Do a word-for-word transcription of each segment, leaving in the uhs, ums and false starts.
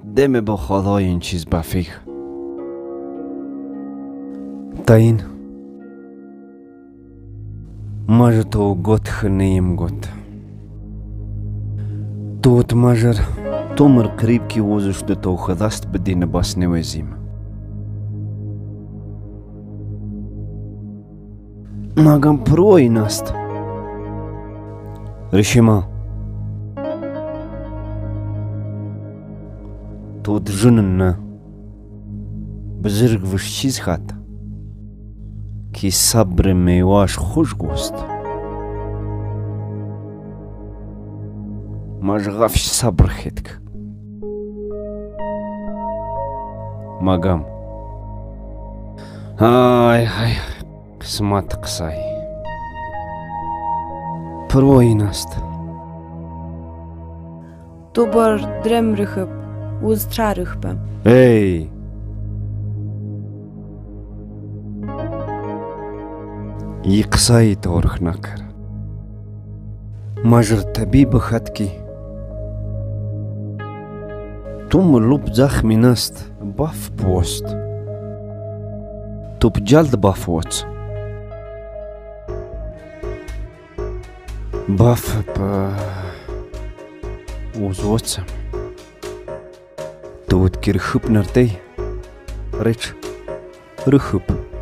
دم با خدای این چیز بفیق تا این مجر تو گوت خنیم گوت توت مجر تو مر قریب کی وزش ده تو خداست بدین باس نوزیم مگم پرو این است رشیما تو دجنن نه بزرگ وش چیز خط کی صبر میواش خوش گوست ماش غفش صبر خیتک مگم های های قسمت قصای پرو این است تو بار درم رخب وز ترا رخبم ای ی قصای تورخ نکر مجر طبیب خط کی تو ملوب زخمی نست باف پوست تو بجلد باف وچ باف با وز وچم تو ود کر خوب نرتی ریچ رخوب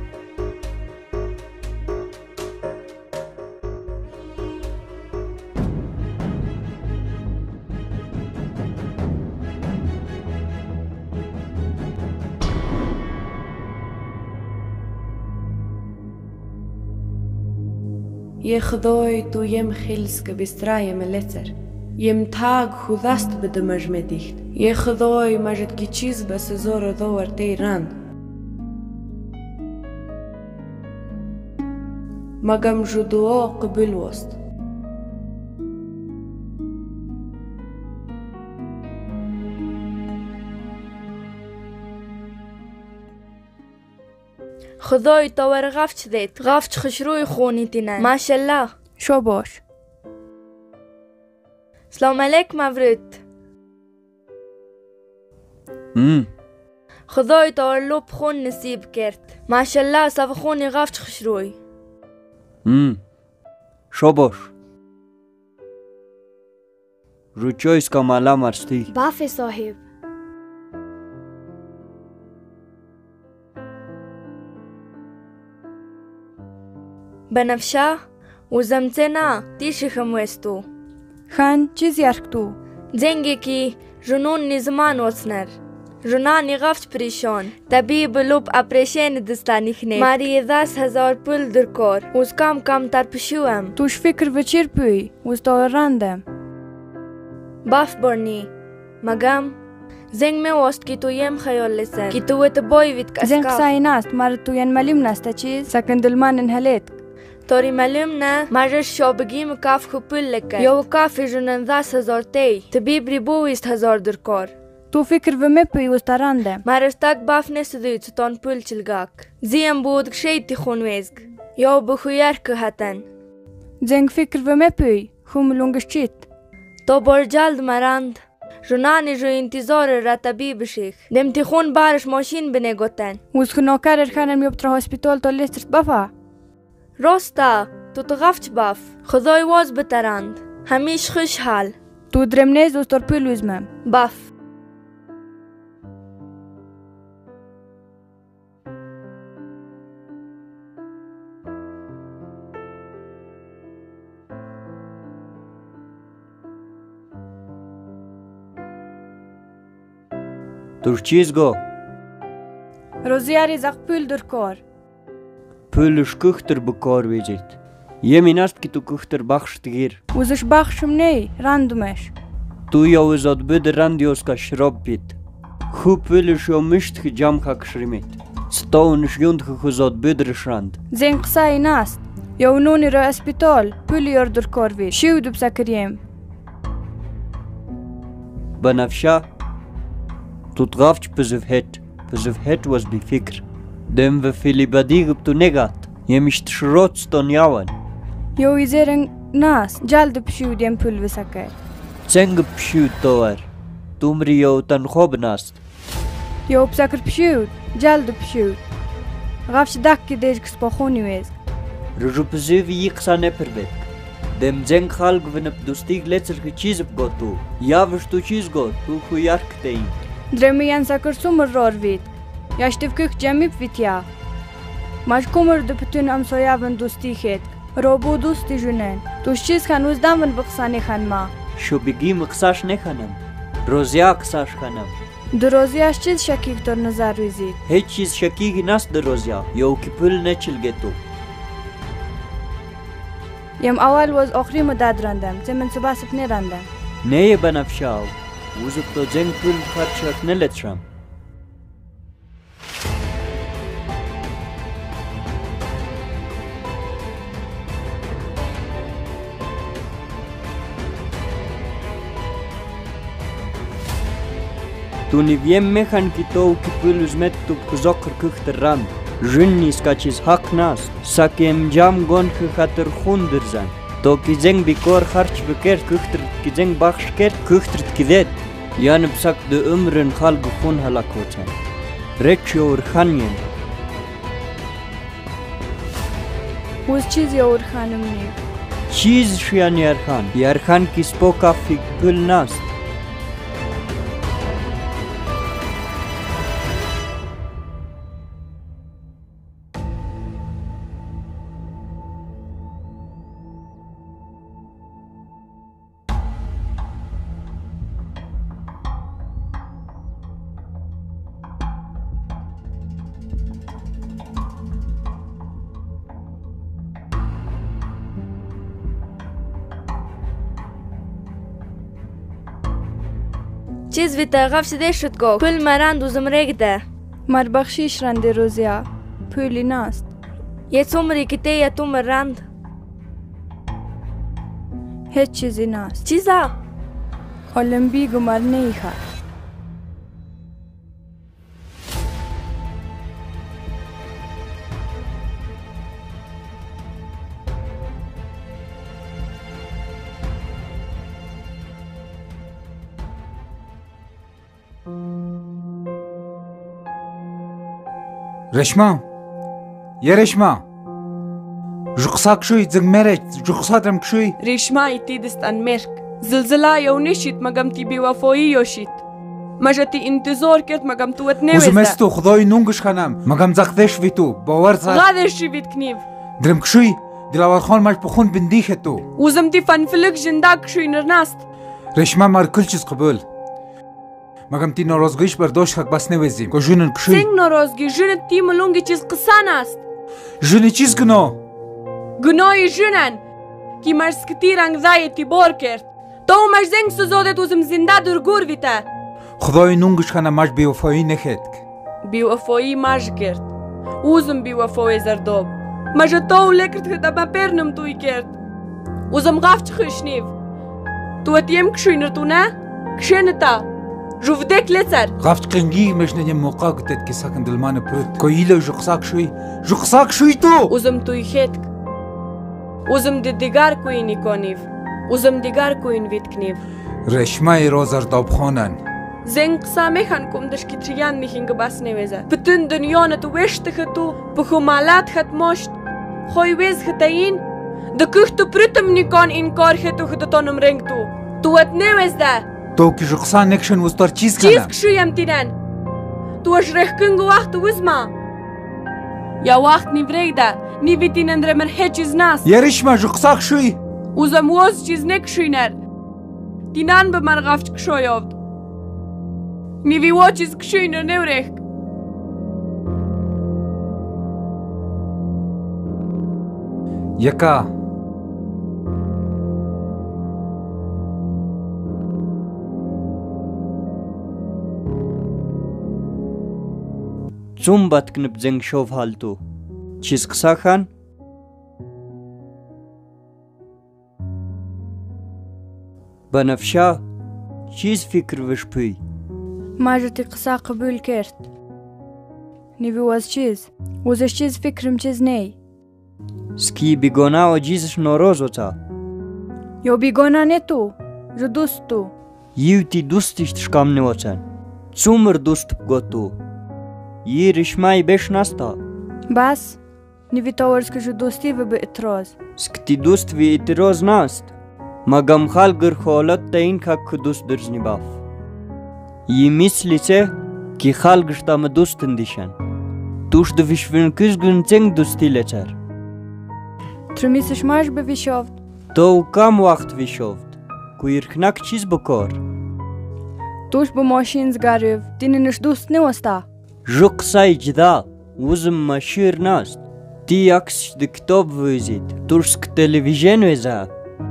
یه خدای تو یم خیلس که بسترای ملتر یم تاگ خودست بده مجمع دیخت یه خدای مجد کی چیز بس زور دور تیران مگم جو دعا قبل وست خدای تاور غفچ دید غفچ خشروی خونی تینن ماشالله شو باش سلام علیک مورد ام خدای تاور لوب خون نصیب کرد ماشالله صف خونی غفچ خشروی ام شو باش رو چویس کا مالا مرستی باف صاحب بنفشه و زمتنا تیشی خموستو خان چیز یارکتو زنگی کی جنون نزمان وصنر جنانی غفت پریشان طبیب لوب اپریشن دستانی خنه ماری دست هزار پول در کار وز کم کم تر پشوام توش فکر وچیر پوی وز تا راندم باف برنی مگم زنگ می وست کی تو یم خیال لسن کی تو ویت بای ویت کسکا زنگ سای ناست مار تو ین ملیم ناستا چیز سکن دلمان انهلیت توری معلوم نه مجر شابگی مکاف خپل لکه یو کافی جنن دست هزار تی طبیب ریبویست هزار در کار تو فکر و می پوی وز تا راندم مرستاک باف نسدوی چطان پول چلگاک زیم بود شیطی خونویزگ یو بخویر که هتن زنگ فکر و می پوی خوم لونگش چیت تو بر جلد مرند جنانی جو انتظار را طبیب شیخ دمتی خون بارش ماشین بنه گوتن وز خنوکر ارخانم یوب تر هسپیتال تا لیسترت بفا راستا تو تغفچ باف خدای واز بترند همیش خوش حال تو درم نیز وز تر پول وزمم باف تو چیز گو روزیاری زق پول در کار پولش کختر بکار ویجید یمین است که تو کختر بخشت گیر وزش بخشم نی راندمش تو یا وزاد بد راندیوس کا شراب پیت خوب پولش یا مشت که جام خاک شریمید ستاونش یوند که خزاد بد رشراند زین قصای ناست یا نونی را اسپیتال پولی یار در کار وید شیو دو بسکریم بنفشه تو تغافچ پزف هت پزف هت was بفکر دم و فیلی بدیگب تو نگات یمیشت شروط ستون یاون یو ایزرنگ ناس جلد پشیو دیم پول بسکر چنگ پشیو توار تومری یو تنخوب ناست یو بسکر پشود جلد پشود غفش دکی دیج کس بخونی ویز رجو پزوی یقصا نپر بید دم زنگ خالق ونپ دوستیگ لیتر که چیز بگو تو یاوش تو چیز گو تو خو یارک تین درمی ین سکر سومر رار وید یاشتف کک جمیب ویتیا ماش کومر دو پتون امسویا ون دوستی خید روبو دوستی جنن توش چیز خنوز دام ون بقصانی خانما شو بگی مقصاش نخانم روزیا قصاش خانم در روزیاش چیز شکیک تر نظر ویزید هیچ چیز شکیگی ناست در روزیا یو کی پل نچل تو یم اول وز آخری مدد رندم زمن سباسب نرندم نه بنفشاو وزب تو زنگ پل خرچک نلتشم تو نیویم میخن که تو که پل ازمت تو بکزاقر کختر رند جن نیست که چیز حق ناست ساکه امجام گون که خاطر خون درزن تو که زنگ بیکار خرچ بکرد کخترد که زنگ بخش کرد کخترد که دید یعنی بساک دو عمرن خالق خون هلاک ہوتن رچ اور خانین وز چیز یا اور خانم نیو چیز شیان یارخان یارخان کی سپوکا فی پل ناست چیز ویتا غفش ده شد گو پل مرند و زمرگ ده مر بخشیش رنده روزیا پولی ناست یه تومری که ته یه تومر رند هیچ چیزی ناست چیزا؟ المپیک مر نیخه رشما یه رشما جقصا کشوی زنگ مرج جقصا درم کشوی رشما ایتی دستان مرک زلزله یو نشید مگم تی بیوفایی یوشید مجتی انتظار کرد مگم توت نوزده وزمستو خدای نونگش خانم مگم زخدش وی تو باور زد غادش شوید کنیو درم کشوی دلاور خان ماش بخون بندیخ تو وزم تی فنفلک جندا کشوی نرناست رشما مار کل چیز قبول مگم تی ناراضگیش برداشت حق بس نوزیم که جونن کشوی سنگ ناراضگی جون تی ملونگی چیز قصان است جون چیز گناه گناهی جونن کی مرسکتی رنگ زای تی بار کرد تو مش زنگ سوزادت وزم زنده درگور ویتا خدای نونگش خانم ماش بیوفایی نخید بیوفایی ماش کرد وزم بیوفایی زرداب ماش تو لکرد که دبا پرنم توی کرد وزم غفت خشنیو تو تیم کشوی نرتو نه کشن تا جوفدك لتر غفت قنگی مشنه یم موقع گتت که ساکن دلمان پرد که ایلو جقصاک شوی جقصاک شوی تو وزم توی خیتک وزم دی دیگر کوی نیکانیو وزم دیگر کوی نوید کنیو رشمه روزر داب خانن زنگ قصا میخن کم دش که تریان میخین که بس نویزه بتون دنیا نتو وشت خطو بخمالات خط ماشت خوی ویز خطاین دکوخ تو پرتم نیکان اینکار خطو خطتانم رنگ تو تو ات نویزده تو که جقصا نکشن وستار چیز کنم چیز کشویم تینن تو اش رخکنگو وقت وزما یا وقت نیوريدا نیویتین اندر من هیچ چیز ناست یا رشما جقصاک شوی وزم وز چیز نکشوینر تینان به من غفت کشویافت نیوی و چیز کشوینر نورخ یکا چون بات کنب زنگ شوف حال تو چیز قصا خان بنفشا چیز فکر وش پی ماجتی قصا قبول کرد نیوی وز چیز وزش چیز فکرم چیز نی سکی بیگونا و جیزش نوروز ہوتا یو بیگونا نه تو جو دوست تو Yivti dustish shkamne ocan. Tsumr dust gotu. Yirish mai besh nasta. بس نویتاورس که جو دوستی و به اعتراض Skti dust vi itiroz nast. Magam khalgr kholat tayin kak dust drzni baf. Yi misli se ki khalgshta me dustin dishan. Tush de vishvin kuzgun zeng dusti lecher. ترمیسش ماش به ویشافت To kam waqt vishovt. Kuir knak chiz bokor. توش به ماشین زگاریو دیننش دوست نیوستا Juk say jda. Uzum mashir nast. Ti aks de kitob vizit. Tursk televizyon veza.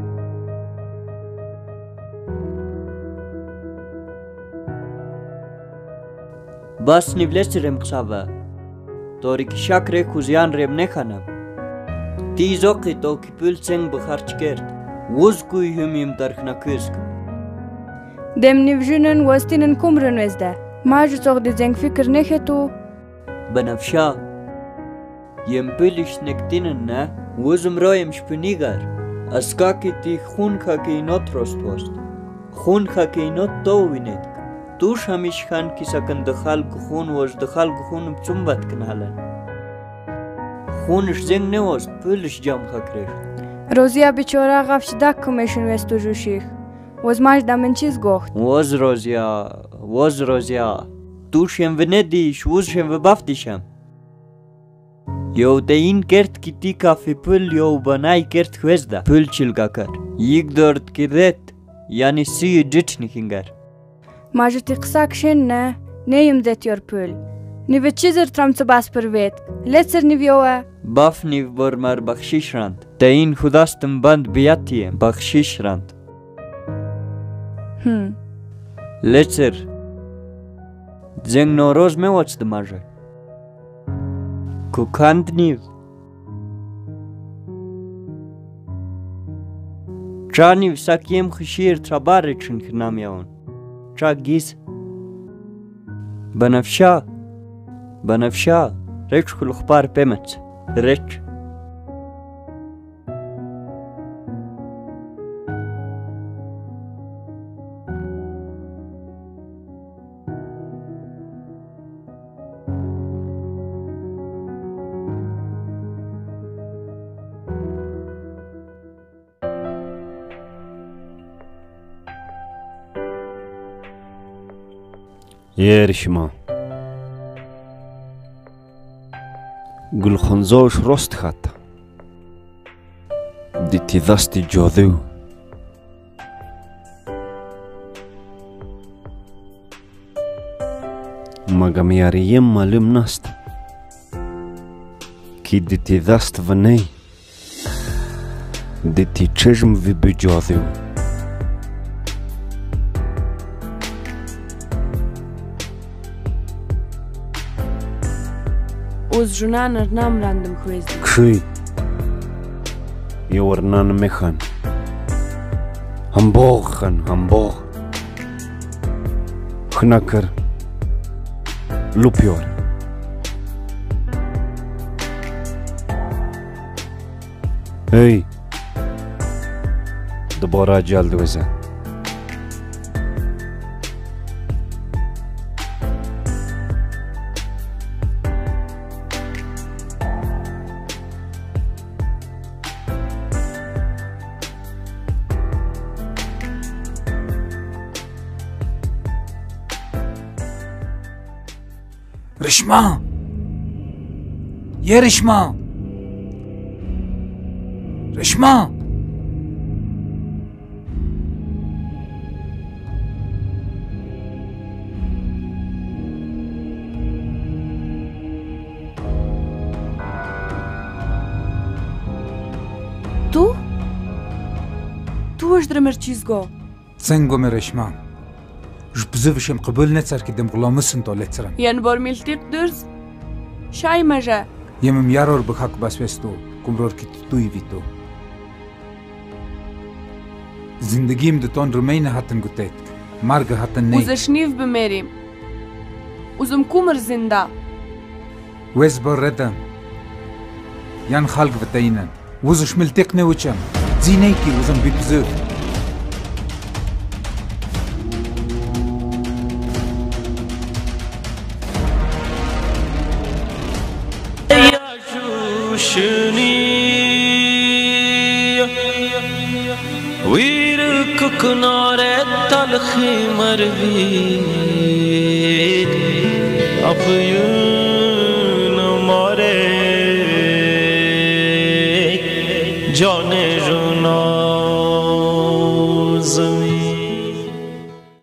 Bas nivlesirem qsava. Torik shakre kuzyan rem nekhanam. Ti zoqi to kipul tseng bkharch kert. Uz kuy hymim darkhna kuzk. دم نیوژنن وستینن کمرن وزده ماج صغ دی زنگ فکر نخیتو Banafsha. Yem pilish nektinen na. Uzum royem shpunigar. Askaki ti khun khaki not rostwost. Khun khaki not towinet. Tush hamish khan kisakan de khalq khun was de khalq khun tsumbat knalan. Khunish zeng ne was pilish jam khakresh. روزیا بیچاره غفش دک کمیشن وستو جوشیخ وز ماش دامن چیز گفت Was rozia. Was rozia. Tush yem venedish. Uz shem vebaftisham. Yo tein kert kiti kafi pul yo banai kert khwezda. Pul chilgakar. Yig dort kidet. Yani si jitchnikingar. ماج تی قساک شن نه نیم دت یور پول نیو چیزر ترام تو باس پرویت لتر نیویوه Bafni vormar bakhshishrand. Tein khudastim band biatiem bakhshishrand. هم Lecher. Zeng noroz me watch the maja. Kukand niv. Chaniv sakiem khshir trabarichin khnam yaun. Cha gis. Banafsha. Banafsha. Rech khul khbar pemet. Rech. Yerishma. Gul Hunza rost hat. Diti dasti jodu. Magam yariyem malum nast. Ki diti dast vanei. Diti chejm vi jodu. Uz junanar nam random خویزی Kshi. Yornan mekhan. Hambogen, hambog. Knakker. Lupjor. Hey. Dobara jald veze. رشما يا رشما رشما تو؟ تو اش درمر چیز گو تسنگو من رشما جبزوشم قبول نتسر كدم غلامسن تو لتسرم ین بار میلتیق درز شای مجا يمم يارور بخاك بس وستو كمرور كي توي فيتو زندگیم دتون رمينه هاتن گوتيت مرگ هاتن ني اوزش نیف بمیریم اوزم کومر زنده ويز بردم يان خلق بتاينن وزش ملتقني وچم زينيكي وزم بيبزو شنی ویر ککنار تلخی مروید افیون